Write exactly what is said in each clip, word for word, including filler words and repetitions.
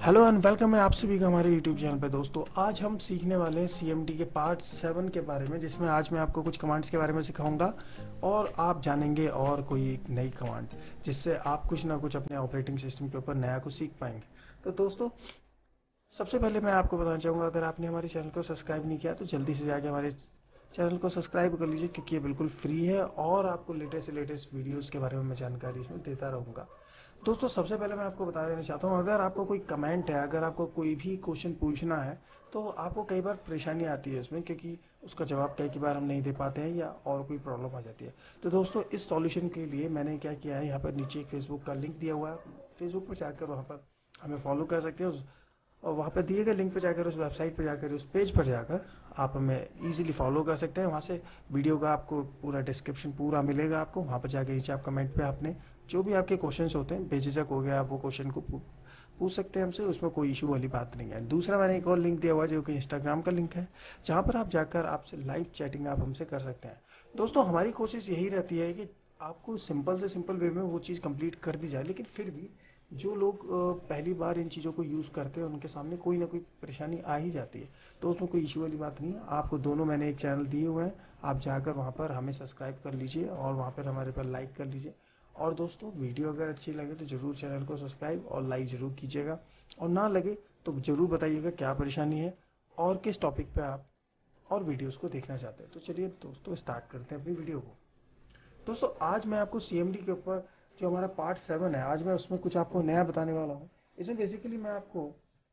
Hello and welcome है आप सभी का हमारे यूट्यूब चैनल पे। दोस्तों आज हम सीखने वाले हैं सीएमडी के पार्ट सेवन के बारे में, जिसमें आज मैं आपको कुछ कमांड्स के बारे में सिखाऊंगा और आप जानेंगे और कोई एक नई कमांड, जिससे आप कुछ ना कुछ अपने ऑपरेटिंग सिस्टम के ऊपर नया कुछ सीख पाएंगे। तो दोस्तों सबसे पहले मैं आपको बताना चाहूँगा, अगर आपने हमारे चैनल को सब्सक्राइब नहीं किया तो जल्दी से जाके हमारे चैनल को सब्सक्राइब कर लीजिए, क्योंकि ये बिल्कुल फ्री है और आपको लेटेस्ट से लेटेस्ट वीडियोज़ के बारे में मैं जानकारी इसमें देता रहूँगा। दोस्तों सबसे पहले मैं आपको बता देना चाहता हूँ, अगर आपको कोई कमेंट है, अगर आपको कोई भी क्वेश्चन पूछना है तो आपको कई बार परेशानी आती है इसमें, क्योंकि उसका जवाब कई बार हम नहीं दे पाते हैं या और कोई प्रॉब्लम आ जाती है। तो दोस्तों इस सॉल्यूशन के लिए मैंने क्या किया है, यहाँ पर नीचे एक फेसबुक का लिंक दिया हुआ है, फेसबुक पर जाकर वहाँ पर हमें फॉलो कर सकते हैं, और वहाँ पर दिए गए लिंक पर जाकर, उस वेबसाइट पर जाकर, उस पेज पर जाकर आप हमें इजीली फॉलो कर सकते हैं। वहाँ से वीडियो का आपको पूरा डिस्क्रिप्शन पूरा मिलेगा आपको। वहाँ पर जाकर नीचे आप कमेंट पे आपने जो भी आपके क्वेश्चंस होते हैं बेझिझक हो गया, आप वो क्वेश्चन को पूछ सकते हैं हमसे, उसमें कोई इशू वाली बात नहीं है। दूसरा मैंने एक और लिंक दिया हुआ है जो कि इंस्टाग्राम का लिंक है, जहाँ पर आप जाकर आपसे लाइव चैटिंग आप हमसे कर सकते हैं। दोस्तों हमारी कोशिश यही रहती है कि आपको सिंपल से सिंपल वे में वो चीज़ कंप्लीट कर दी जाए, लेकिन फिर भी जो लोग पहली बार इन चीज़ों को यूज़ करते हैं उनके सामने कोई ना कोई परेशानी आ ही जाती है। तो उसमें कोई इशू वाली बात नहीं है। आपको दोनों मैंने एक चैनल दिए हुए हैं, आप जाकर वहाँ पर हमें सब्सक्राइब कर लीजिए और वहाँ पर हमारे पर लाइक कर लीजिए। और दोस्तों वीडियो अगर अच्छी लगे तो ज़रूर चैनल को सब्सक्राइब और लाइक ज़रूर कीजिएगा, और ना लगे तो ज़रूर बताइएगा क्या परेशानी है और किस टॉपिक पे आप और वीडियोस को देखना चाहते हैं। तो चलिए दोस्तों स्टार्ट करते हैं अपनी वीडियो को। दोस्तों आज मैं आपको सीएमडी के ऊपर जो हमारा पार्ट सेवन है, आज मैं उसमें कुछ आपको नया बताने वाला हूँ। इसमें बेसिकली मैं आपको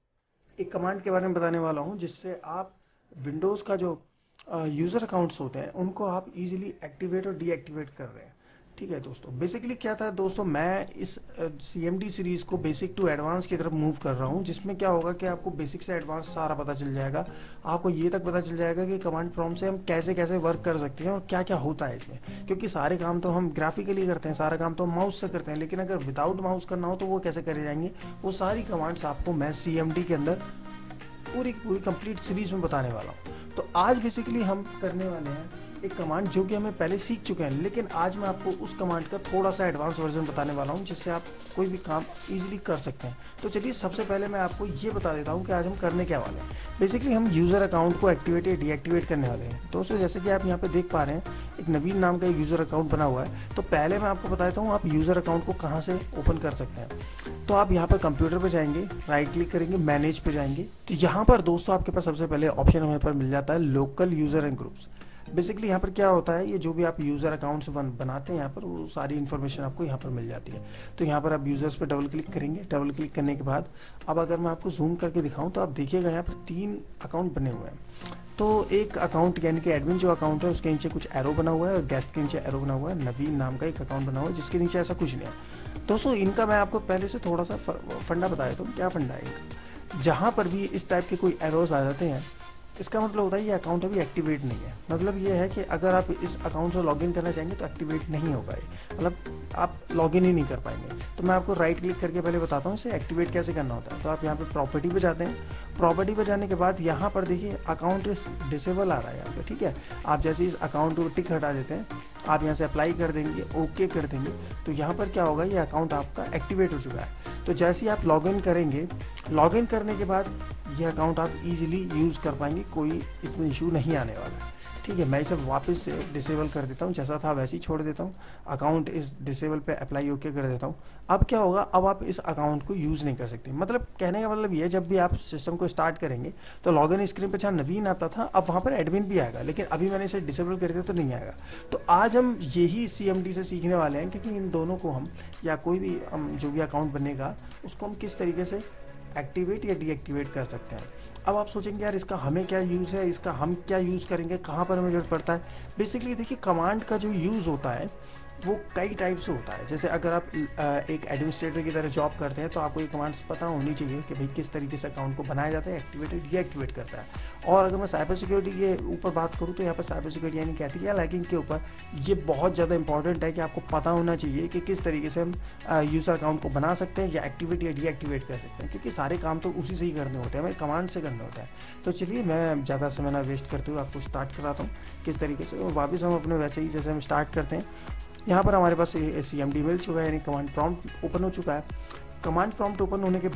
एक कमांड के बारे में बताने वाला हूँ, जिससे आप विंडोज़ का जो यूज़र अकाउंट्स होते हैं उनको आप इजीली एक्टिवेट और डीएक्टिवेट कर रहे हैं। ठीक है दोस्तों, बेसिकली क्या था दोस्तों, मैं इस सीएमडी सीरीज़ को बेसिक टू एडवांस की तरफ मूव कर रहा हूँ, जिसमें क्या होगा कि आपको बेसिक से एडवांस सारा पता चल जाएगा। आपको ये तक पता चल जाएगा कि कमांड प्रॉम्प्ट से हम कैसे कैसे वर्क कर सकते हैं और क्या क्या होता है इसमें, क्योंकि सारे काम तो हम ग्राफिकली करते हैं, सारा काम तो हम माउस से करते हैं, लेकिन अगर विदाउट माउस करना हो तो वो कैसे करे जाएंगे, वो सारी कमांड्स आपको मैं सीएमडी के अंदर पूरी पूरी कंप्लीट सीरीज में बताने वाला हूँ। तो आज बेसिकली हम करने वाले हैं एक कमांड जो कि हमें पहले सीख चुके हैं, लेकिन आज मैं आपको उस कमांड का थोड़ा सा एडवांस वर्जन बताने वाला हूं, जिससे आप कोई भी काम इजीली कर सकते हैं। तो चलिए सबसे पहले मैं आपको ये बता देता हूं कि आज हम करने क्या वाले हैं। बेसिकली हम यूज़र अकाउंट को एक्टिवेट या डीएक्टिवेट करने वाले हैं। दोस्तों जैसे कि आप यहाँ पे देख पा रहे हैं, एक नवीन नाम का एक यूज़र अकाउंट बना हुआ है। तो पहले मैं आपको बता देता हूँ आप यूज़र अकाउंट को कहाँ से ओपन कर सकते हैं। तो आप यहाँ पर कंप्यूटर पर जाएंगे, राइट क्लिक करेंगे, मैनेज पे जाएंगे। तो यहाँ पर दोस्तों आपके पास सबसे पहले ऑप्शन हमें पर मिल जाता है local user and groups. Basically यहाँ पर क्या होता है, ये जो भी आप यूज़र अकाउंट्स बन बनाते हैं यहाँ पर, वो सारी इन्फॉर्मेशन आपको यहाँ पर मिल जाती है। तो यहाँ पर आप यूज़र्स पर डबल क्लिक करेंगे। डबल क्लिक करने के बाद अब अगर मैं आपको जूम करके दिखाऊं तो आप देखिएगा यहाँ पर तीन अकाउंट बने हुए हैं। तो एक अकाउंट यानी कि एडमिन जो अकाउंट है उसके नीचे कुछ एरो बना हुआ है, और गेस्ट के नीचे एरो बना हुआ है। नवीन नाम का एक अकाउंट बना हुआ है जिसके नीचे ऐसा कुछ नहीं है। दोस्तों इनका मैं आपको पहले से थोड़ा सा फंडा बता देता हूँ। क्या फंडा है इनका, जहाँ पर भी इस टाइप के कोई एरोज आ जाते हैं, इसका मतलब होता है ये अकाउंट अभी एक्टिवेट नहीं है। मतलब ये है कि अगर आप इस अकाउंट से लॉगिन करना चाहेंगे तो एक्टिवेट नहीं होगा ये, मतलब आप लॉगिन ही नहीं कर पाएंगे। तो मैं आपको राइट क्लिक करके पहले बताता हूँ इसे एक्टिवेट कैसे करना होता है। तो आप यहाँ पे प्रॉपर्टी पे जाते हैं। प्रॉपर्टी पे जाने के बाद यहाँ पर देखिए अकाउंट डिसेबल आ रहा है यहाँ पे। ठीक है, आप जैसे इस अकाउंट को टिक हटा देते हैं, आप यहाँ से अप्लाई कर देंगे, ओके कर देंगे, तो यहाँ पर क्या होगा, ये अकाउंट आपका एक्टिवेट हो चुका है। तो जैसे ही आप लॉगिन करेंगे, लॉगिन करने के बाद ये अकाउंट आप इजीली यूज़ कर पाएंगे, कोई इसमें इशू नहीं आने वाला है। ठीक है, मैं इसे वापस से डिसेबल कर देता हूँ, जैसा था वैसे ही छोड़ देता हूँ। अकाउंट इस डिसेबल पे अप्लाई ओके कर देता हूँ। अब क्या होगा, अब आप इस अकाउंट को यूज़ नहीं कर सकते। मतलब कहने का मतलब ये है, जब भी आप सिस्टम को स्टार्ट करेंगे तो लॉगिन स्क्रीन पर जहाँ नवीन आता था अब वहाँ पर एडमिन भी आएगा, लेकिन अभी मैंने इसे डिसेबल कर दिया तो नहीं आएगा। तो आज हम यही सीएमडी से सीखने वाले हैं, क्योंकि इन दोनों को हम, या कोई भी हम जो भी अकाउंट बनेगा उसको हम किस तरीके से एक्टिवेट या डीएक्टिवेट कर सकते हैं। अब आप सोचेंगे यार इसका हमें क्या यूज़ है, इसका हम क्या यूज़ करेंगे, कहाँ पर हमें जरूरत पड़ता है। बेसिकली देखिए कमांड का जो यूज़ होता है वो कई टाइप से होता है। जैसे अगर आप एक एडमिनिस्ट्रेटर की तरह जॉब करते हैं तो आपको ये कमांड्स पता होनी चाहिए कि भाई किस तरीके से अकाउंट को बनाया जाता है, एक्टिवेट डीएक्टिवेट करता है। और अगर मैं साइबर सिक्योरिटी के ऊपर बात करूँ तो यहाँ पर साइबर सिक्योरिटी यानी कहती है लैकिंग के ऊपर ये बहुत ज़्यादा इंपॉर्टेंट है कि आपको पता होना चाहिए कि किस तरीके से हम यूज़र अकाउंट को बना सकते हैं या एक्टिवेट या डीएक्टिवेट कर सकते हैं, क्योंकि सारे काम तो उसी से ही करने होते हैं, हमें कमांड से करने होता है। तो चलिए मैं ज़्यादा समय ना वेस्ट करते हुए आपको स्टार्ट कराता हूँ किस तरीके से। वापस हम अपने वैसे ही जैसे हम स्टार्ट करते हैं, यहाँ पर हमारे पास सी एम डी मिल चुका है, यानी कमांड प्रॉम्प्ट ओपन हो चुका है। कमांड प्रॉम्प्ट ओपन होने के बाद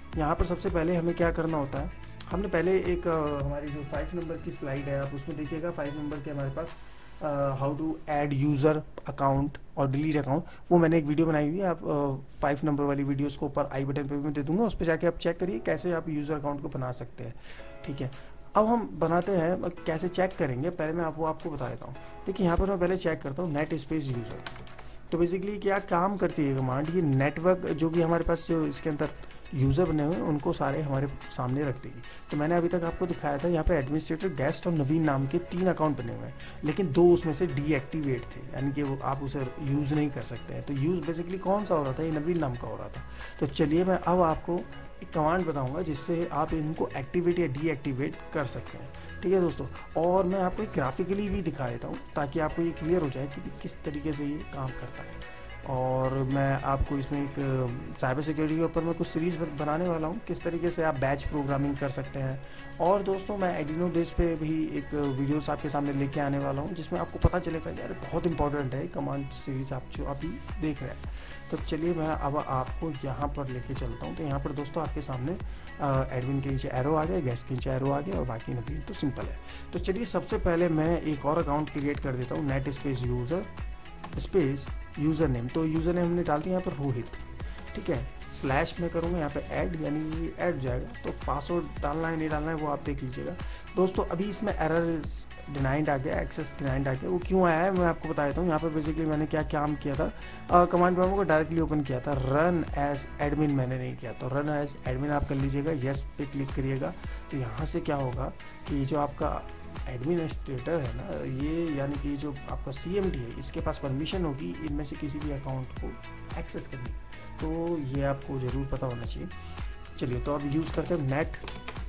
यहाँ पर सबसे पहले हमें क्या करना होता है, हमने पहले एक आ, हमारी जो फाइव नंबर की स्लाइड है आप उसमें देखिएगा, फाइव नंबर के हमारे पास how to add user account और डिलीट अकाउंट, वो मैंने एक वीडियो बनाई हुई है, आप फाइव नंबर वाली वीडियो उसको ऊपर आई बटन पे भी मैं दे दूंगा, उस पर जाके आप चेक करिए कैसे आप यूज़र अकाउंट को बना सकते हैं। ठीक है, अब हम बनाते हैं, कैसे चेक करेंगे पहले मैं आप वो आपको बता देता हूँ। देखिए यहाँ पर मैं पहले चेक करता हूँ नेट स्पेस यूज़र। तो बेसिकली क्या काम करती है कमांड, ये नेटवर्क जो भी हमारे पास जो इसके अंदर यूज़र बने हुए हैं उनको सारे हमारे सामने रख देगी। तो मैंने अभी तक आपको दिखाया था यहाँ पे एडमिनिस्ट्रेटर, गेस्ट और नवीन नाम के तीन अकाउंट बने हुए हैं, लेकिन दो उसमें से डीएक्टिवेट थे, यानी कि वो आप उसे यूज़ नहीं कर सकते हैं। तो यूज़ बेसिकली कौन सा हो रहा था, ये नवीन नाम का हो रहा था। तो चलिए मैं अब आपको एक कमांड बताऊंगा जिससे आप इनको एक्टिवेट या डीएक्टिवेट कर सकते हैं। ठीक है दोस्तों, और मैं आपको एक ग्राफिकली भी दिखा देता हूँ ताकि आपको ये क्लियर हो जाए कि किस तरीके से ये काम करता है। और मैं आपको इसमें एक साइबर सिक्योरिटी के ऊपर मैं कुछ सीरीज़ बनाने वाला हूँ, किस तरीके से आप बैच प्रोग्रामिंग कर सकते हैं। और दोस्तों मैं एडिनो डेज पे भी एक वीडियोस आपके सामने लेके आने वाला हूँ जिसमें आपको पता चलेगा यार बहुत इंपॉर्टेंट है कमांड सीरीज़ आप जो अभी देख रहे हैं। तो चलिए मैं अब आपको यहाँ पर लेके चलता हूँ। तो यहाँ पर दोस्तों आपके सामने एडमिन के नीचे एरो आ गया, गेस्ट के नीचे एरो आ गया और बाकी नवीन, तो सिंपल है। तो चलिए सबसे पहले मैं एक और अकाउंट क्रिएट कर देता हूँ, net space user space user name. तो यूज़र नेम हमने डाल दिया यहाँ पर रोहित। ठीक है, स्लैश में करूँगा यहाँ पे ऐड, यानी ये ऐड हो जाएगा। तो पासवर्ड डालना है नहीं डालना है वो आप देख लीजिएगा। दोस्तों अभी इसमें एरर डिनाइंड आ गया, एक्सेस डिनाइंड आ गया। वो क्यों आया है मैं आपको बता देता हूँ। यहाँ पर बेसिकली मैंने क्या काम किया था, कमांड प्रोग्राम को डायरेक्टली ओपन किया था, रन एज एडमिन मैंने नहीं किया। तो रन एज एडमिन आप कर लीजिएगा, येस पे क्लिक करिएगा। तो यहाँ से क्या होगा कि जो आपका एडमिनिस्ट्रेटर है ना, ये यानी कि जो आपका सीएमडी है, इसके पास परमिशन होगी इनमें से किसी भी अकाउंट को एक्सेस करनी। तो ये आपको ज़रूर पता होना चाहिए। चलिए तो अब यूज़ करते हैं नेट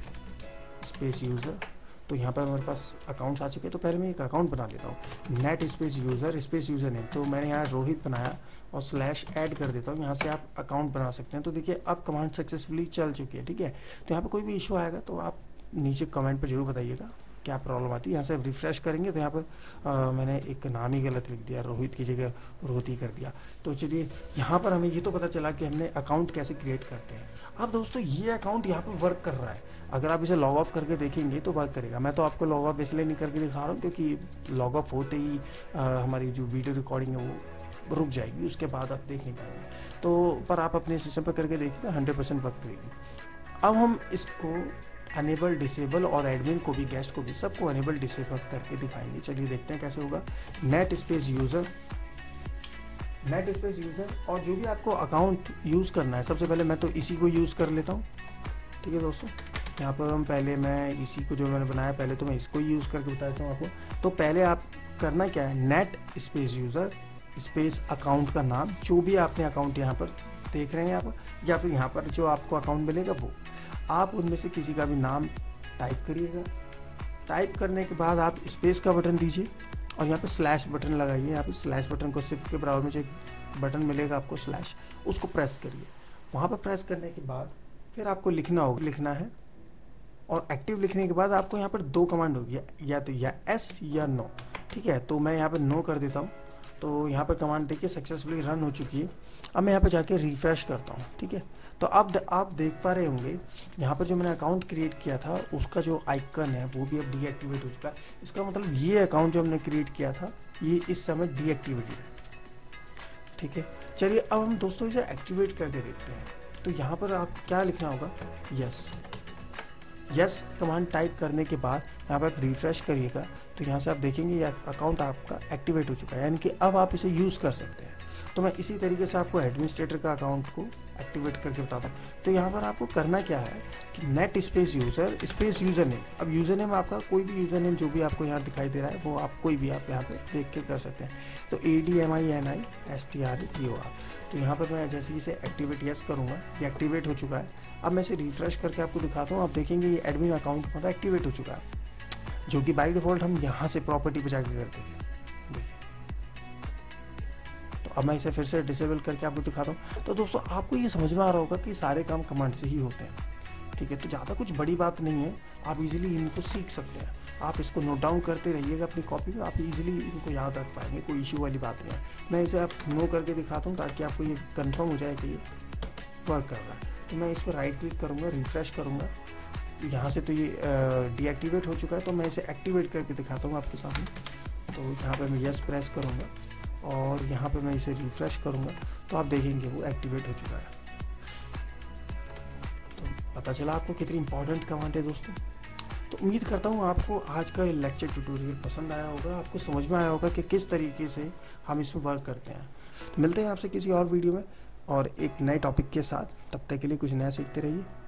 स्पेस यूज़र। तो यहाँ पर हमारे पास अकाउंट्स आ चुके हैं। तो पहले मैं एक अकाउंट बना लेता हूँ, net space user space user name. तो मैंने यहाँ रोहित बनाया और स्लैश ऐड कर देता हूँ। यहाँ से आप अकाउंट बना सकते हैं। तो देखिए अब कमांड सक्सेसफुली चल चुकी है। ठीक है, तो यहाँ पर कोई भी इशू आएगा तो आप नीचे कमेंट पर जरूर बताइएगा क्या प्रॉब्लम आती है। यहाँ से रिफ्रेश करेंगे तो यहाँ पर आ, मैंने एक नाम ही गलत लिख दिया, रोहित की जगह रोहती कर दिया। तो चलिए यहाँ पर हमें ये तो पता चला कि हमने अकाउंट कैसे क्रिएट करते हैं। अब दोस्तों ये अकाउंट यहाँ पर वर्क कर रहा है, अगर आप इसे लॉग ऑफ करके देखेंगे तो वर्क करेगा। मैं तो आपको लॉग ऑफ इसलिए नहीं करके दिखा रहा हूँ क्योंकि लॉग ऑफ होते ही आ, हमारी जो वीडियो रिकॉर्डिंग है वो रुक जाएगी, उसके बाद आप देख नहीं पाएंगे। तो पर आप अपने सिस्टम पर करके देखिएगा, हंड्रेड परसेंट वर्क करेगी। अब हम इसको अनेबल डिसेबल और एडमिन को भी, गेस्ट को भी, सबको अनेबल डिसेबल करके दिखाएंगे। चलिए देखते हैं कैसे होगा। Net space user, net space user, और जो भी आपको अकाउंट यूज़ करना है, सबसे पहले मैं तो इसी को यूज़ कर लेता हूँ। ठीक है दोस्तों, यहाँ पर हम पहले मैं इसी को जो मैंने बनाया पहले तो मैं इसको यूज़ करके बता देता हूँ आपको। तो पहले आप करना क्या है, net space user space account का नाम, जो भी आपने अकाउंट यहाँ पर देख रहे हैं यहाँ पर, या फिर यहाँ पर जो आपको अकाउंट मिलेगा वो आप उनमें से किसी का भी नाम टाइप करिएगा। टाइप करने के बाद आप स्पेस का बटन दीजिए और यहाँ पे स्लैश बटन लगाइए। यहाँ पे स्लैश बटन को सिर्फ के बराबर में जो एक बटन मिलेगा आपको स्लैश, उसको प्रेस करिए। वहाँ पर प्रेस करने के बाद फिर आपको लिखना होगा, लिखना है, और एक्टिव लिखने के बाद आपको यहाँ पर दो कमांड होगी, या तो या एस या नो। ठीक है, तो मैं यहाँ पर नो कर देता हूँ। तो यहाँ पर कमांड देखिए सक्सेसफुली रन हो चुकी है। अब मैं यहाँ पर जाके रिफ्रेश करता हूँ। ठीक है, तो अब आप देख पा रहे होंगे यहाँ पर जो मैंने अकाउंट क्रिएट किया था उसका जो आइकन है वो भी अब डीएक्टिवेट हो चुका है। इसका मतलब ये अकाउंट जो हमने क्रिएट किया था ये इस समय डीएक्टिवेटेड है। ठीक है, चलिए अब हम दोस्तों इसे एक्टिवेट करके देखते हैं। तो यहाँ पर आप क्या लिखना होगा, यस। यस कमांड टाइप करने के बाद यहाँ पर आप रिफ्रेश करिएगा तो यहाँ से आप देखेंगे ये अकाउंट आपका एक्टिवेट हो चुका है, यानी कि अब आप इसे यूज़ कर सकते हैं। तो मैं इसी तरीके से आपको एडमिनिस्ट्रेटर का अकाउंट को एक्टिवेट करके बताता हूँ। तो यहाँ पर आपको करना क्या है कि net space user space user name. अब यूज़र नेम आपका कोई भी यूज़र नेम जो भी आपको यहाँ दिखाई दे रहा है वो आप कोई भी आप यहाँ पे देख के कर सकते हैं। तो A D M I N I S T R E O R. तो यहाँ पर मैं जैसे इसे एक्टिवेट यस करूँगा, ये एक्टिवेट हो चुका है। अब मैं इसे रिफ्रेश करके आपको दिखाता हूँ। आप देखेंगे ये एडमिन अकाउंट हमारा एक्टिवेट हो चुका है, जो कि बाई डिफ़ॉल्ट हम यहाँ से प्रॉपर्टी पर जाकर करते हैं। देखिए, तो अब मैं इसे फिर से डिसेबल करके आपको दिखाता हूँ। तो दोस्तों आपको ये समझ में आ रहा होगा कि सारे काम कमांड से ही होते हैं। ठीक है, तो ज़्यादा कुछ बड़ी बात नहीं है, आप इजीली इनको सीख सकते हैं। आप इसको नोट डाउन करते रहिएगा अपनी कॉपी में, आप इजीली इनको याद रख पाएंगे, कोई इशू वाली बात नहीं है। मैं इसे आप नो करके दिखाता हूँ ताकि आपको ये कंफर्म हो जाए कि ये वर्क कर रहा है। तो मैं इस पर राइट क्लिक करूँगा, रिफ़्रेश करूँगा, तो यहाँ से तो ये डीएक्टिवेट हो चुका है। तो मैं इसे एक्टिवेट करके दिखाता हूँ आपके सामने। तो यहाँ पे मैं यस प्रेस करूँगा और यहाँ पे मैं इसे रिफ़्रेश करूँगा, तो आप देखेंगे वो एक्टिवेट हो चुका है। तो पता चला आपको कितनी इंपॉर्टेंट कमांड है दोस्तों। तो उम्मीद करता हूँ आपको आज का लेक्चर ट्यूटोरियल पसंद आया होगा, आपको समझ में आया होगा कि किस तरीके से हम इसमें वर्क करते हैं। तो मिलते हैं आपसे किसी और वीडियो में और एक नए टॉपिक के साथ। तब तक के लिए कुछ नया सीखते रहिए।